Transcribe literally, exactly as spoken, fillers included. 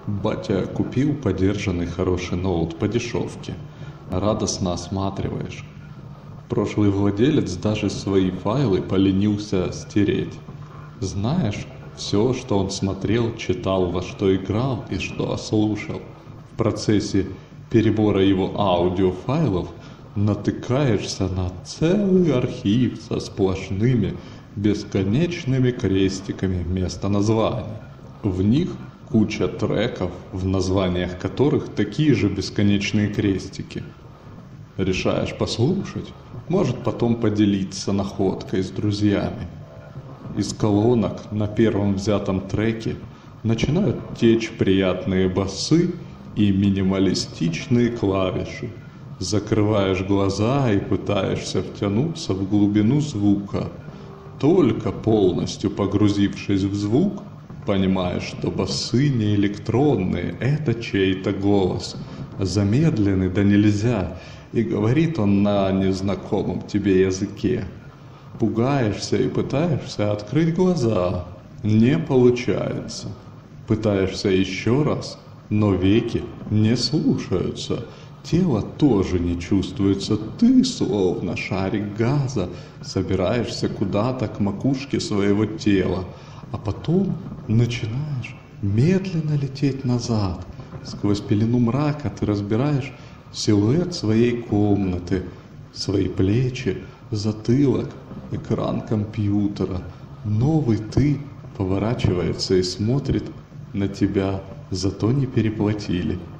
Батя купил подержанный хороший ноут по дешевке. Радостно осматриваешь. Прошлый владелец даже свои файлы поленился стереть. Знаешь, все, что он смотрел, читал, во что играл и что слушал. В процессе перебора его аудиофайлов натыкаешься на целый архив со сплошными, бесконечными крестиками вместо названий. В них куча треков, в названиях которых такие же бесконечные крестики. Решаешь послушать, может потом поделиться находкой с друзьями. Из колонок на первом взятом треке начинают течь приятные басы и минималистичные клавиши. Закрываешь глаза и пытаешься втянуться в глубину звука. Только полностью погрузившись в звук, понимаешь, что басы не электронные, это чей-то голос. Замедленный да нельзя, и говорит он на незнакомом тебе языке. Пугаешься и пытаешься открыть глаза. Не получается. Пытаешься еще раз, но веки не слушаются. Тело тоже не чувствуется. Ты, словно шарик газа, собираешься куда-то к макушке своего тела, а потом начинаешь медленно лететь назад. Сквозь пелену мрака ты разбираешь силуэт своей комнаты, свои плечи, затылок, экран компьютера. Новый ты поворачивается и смотрит на тебя, зато не переплатили.